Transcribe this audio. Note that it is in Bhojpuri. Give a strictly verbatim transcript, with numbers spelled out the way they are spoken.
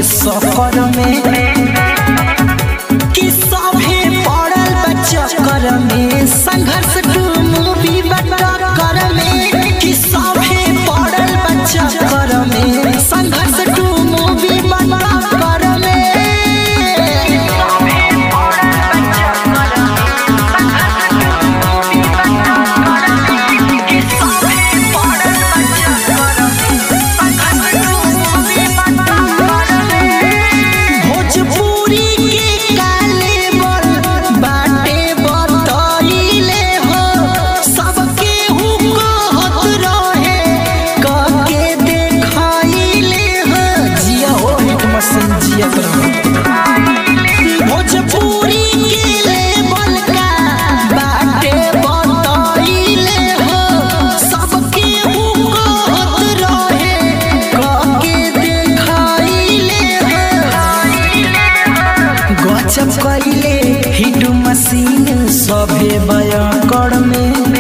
सफर में कि सभे पड़ल बचकर में संघर्ष टू मूवी बटकर में कि सभे पड़ल बचकर में संघर्ष टू मूवी बटकर में गजब कइले हिट मशीन सभे बयाकड़ में